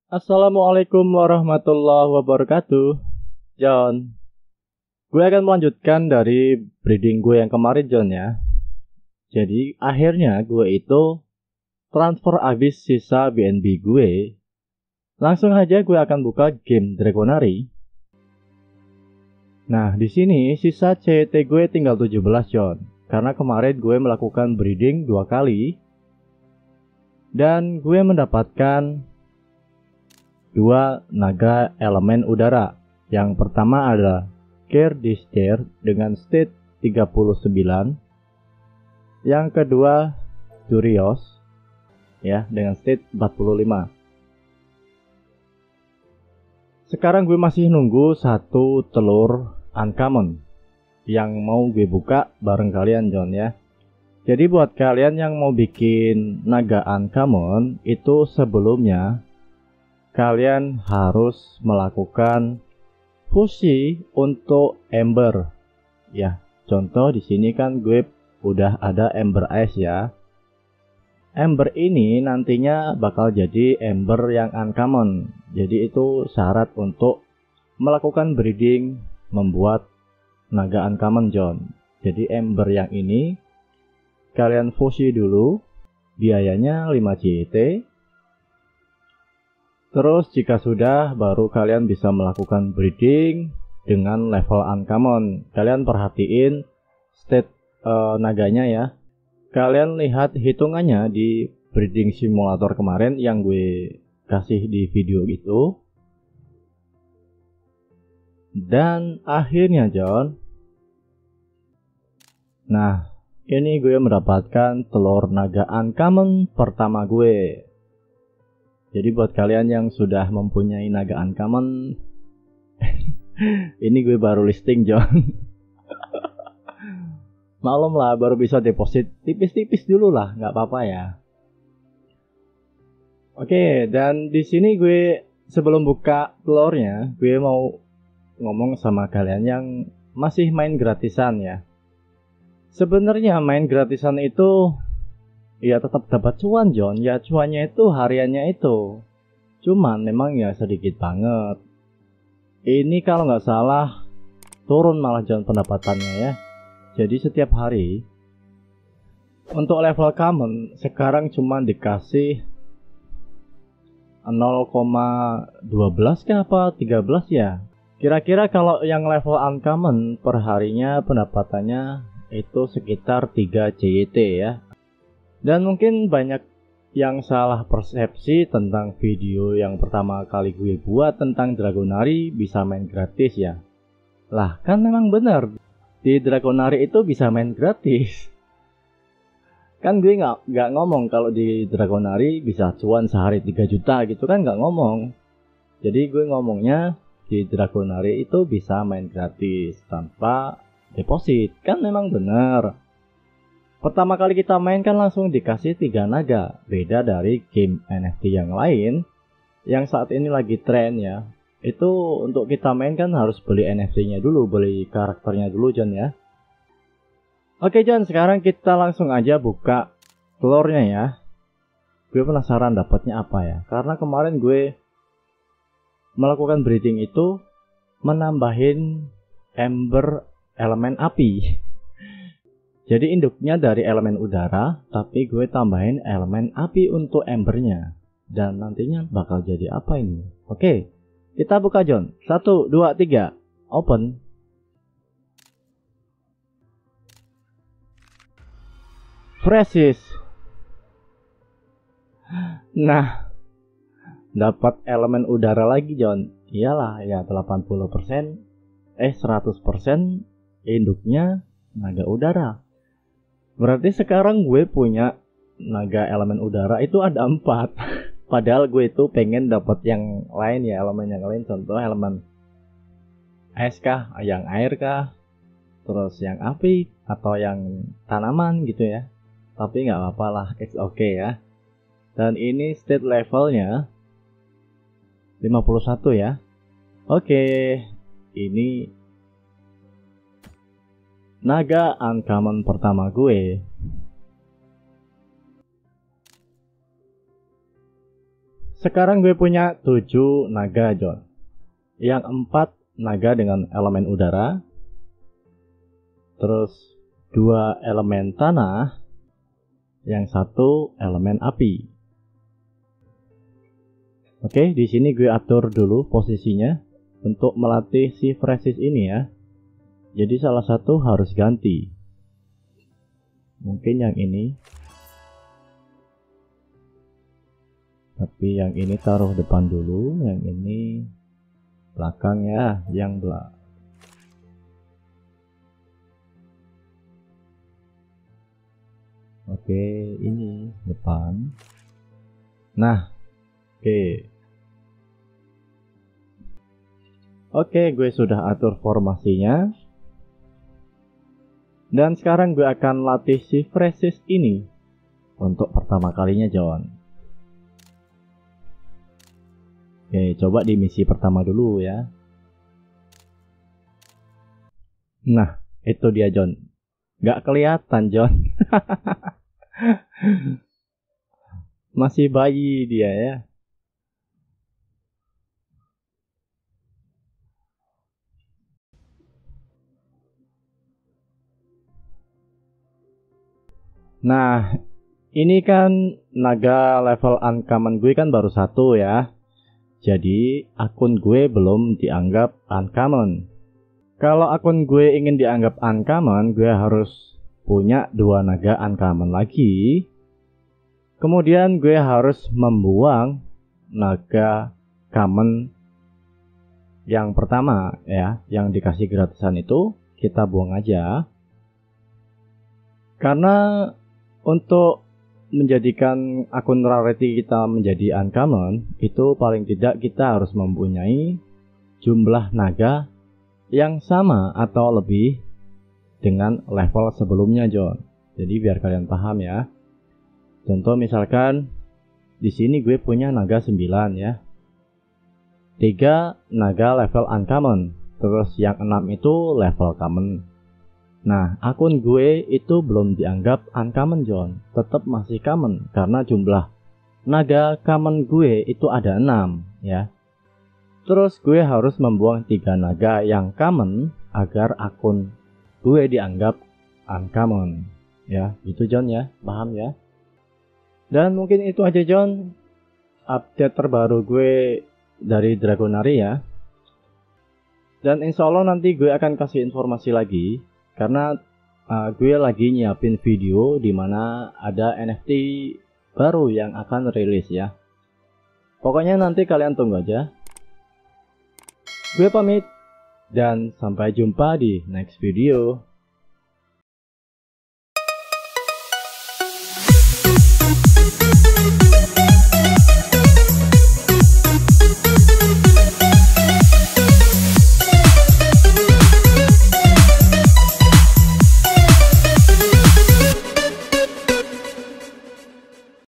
Assalamualaikum warahmatullahi wabarakatuh. John, gue akan melanjutkan dari breeding gue yang kemarin, John ya. Jadi akhirnya gue itu transfer habis sisa BNB gue. Langsung aja gue akan buka game Dragonari. Nah, di sini sisa CT gue tinggal 17, John. Karena kemarin gue melakukan breeding 2 kali. Dan gue mendapatkan 2 naga elemen udara. Yang pertama adalah Kerdistir dengan state 39. Yang kedua Durios ya dengan state 45. Sekarang gue masih nunggu satu telur uncommon yang mau gue buka bareng kalian, John ya. Jadi buat kalian yang mau bikin naga uncommon itu sebelumnya kalian harus melakukan fusi untuk ember. Ya, contoh di sini kan gue udah ada ember ice ya. Ember ini nantinya bakal jadi ember yang uncommon. Jadi itu syarat untuk melakukan breeding membuat naga uncommon, John. Jadi ember yang ini kalian fusi dulu. Biayanya 5 CT. Terus jika sudah, baru kalian bisa melakukan breeding dengan level uncommon. Kalian perhatiin state naganya ya. Kalian lihat hitungannya di breeding simulator kemarin yang gue kasih di video itu. Dan akhirnya, John, nah ini gue mendapatkan telur naga uncommon pertama gue. Jadi buat kalian yang sudah mempunyai naga uncommon, ini gue baru listing, John. Maklum lah, baru bisa deposit tipis-tipis dulu lah, nggak apa-apa ya. Oke, dan di sini gue sebelum buka telurnya, gue mau ngomong sama kalian yang masih main gratisan ya. Sebenarnya main gratisan itu ya tetap dapat cuan, John. Ya cuannya itu hariannya itu. Cuman memang ya sedikit banget. Ini kalau nggak salah turun malah, John, pendapatannya ya. Jadi setiap hari untuk level common sekarang cuma dikasih 0,12 kah apa 13 ya. Kira-kira kalau yang level uncommon per harinya pendapatannya itu sekitar 3 CYT ya. Dan mungkin banyak yang salah persepsi tentang video yang pertama kali gue buat tentang Dragonari bisa main gratis ya. Lah kan memang benar, di Dragonari itu bisa main gratis. Kan gue nggak ngomong kalau di Dragonari bisa cuan sehari 3 juta gitu kan, nggak ngomong. Jadi gue ngomongnya di Dragonari itu bisa main gratis tanpa deposit. Kan memang benar. Pertama kali kita main kan langsung dikasih 3 naga. Beda dari game NFT yang lain yang saat ini lagi tren ya. Itu untuk kita main kan harus beli NFT-nya dulu, beli karakternya dulu, John ya. Oke, John, sekarang kita langsung aja buka telurnya ya. Gue penasaran dapatnya apa ya. Karena kemarin gue melakukan breeding itu menambahin ember elemen api. Jadi induknya dari elemen udara, tapi gue tambahin elemen api untuk embernya. Dan nantinya bakal jadi apa ini? Oke, kita buka, John. 1, 2, 3. Open. Fresis. Nah, dapat elemen udara lagi, John. Iyalah, ya 80%. 100% induknya naga udara. Berarti sekarang gue punya naga elemen udara itu ada 4. Padahal gue itu pengen dapat yang lain ya, elemen yang lain. Contoh elemen es kah, yang air kah, terus yang api atau yang tanaman gitu ya. Tapi nggak apa-apa lah, it's okay ya. Dan ini state levelnya 51 ya. Oke, ini naga uncommon pertama gue. Sekarang gue punya 7 naga, John. Yang 4 naga dengan elemen udara. Terus 2 elemen tanah. Yang 1 elemen api. Oke, di sini gue atur dulu posisinya untuk melatih si Fresis ini ya. Jadi salah satu harus ganti. Mungkin yang ini. Tapi yang ini taruh depan dulu, yang ini belakang ya, yang belakang. Oke, ini depan. Nah, oke. Oke, gue sudah atur formasinya. Dan sekarang gue akan latih si Fresis ini untuk pertama kalinya, John. Oke, coba di misi pertama dulu ya. Nah, itu dia, John. Gak kelihatan, John. Masih bayi dia ya. Nah, ini kan naga level uncommon gue kan baru 1 ya. Jadi akun gue belum dianggap uncommon. Kalau akun gue ingin dianggap uncommon, gue harus punya 2 naga uncommon lagi. Kemudian gue harus membuang naga common yang pertama ya, yang dikasih gratisan itu kita buang aja. Karena untuk menjadikan akun rarity kita menjadi uncommon, itu paling tidak kita harus mempunyai jumlah naga yang sama atau lebih dengan level sebelumnya, John. Jadi biar kalian paham ya. Contoh misalkan di sini gue punya naga 9 ya. 3 naga level uncommon, terus yang 6 itu level common. Nah, akun gue itu belum dianggap uncommon, John. Tetap masih common karena jumlah naga common gue itu ada 6 ya. Terus gue harus membuang 3 naga yang common agar akun gue dianggap uncommon. Ya, itu John ya, paham ya? Dan mungkin itu aja, John, update terbaru gue dari Dragonari ya. Dan insya Allah nanti gue akan kasih informasi lagi. Karena gue lagi nyiapin video dimana ada NFT baru yang akan rilis ya. Pokoknya nanti kalian tunggu aja. Gue pamit dan sampai jumpa di next video.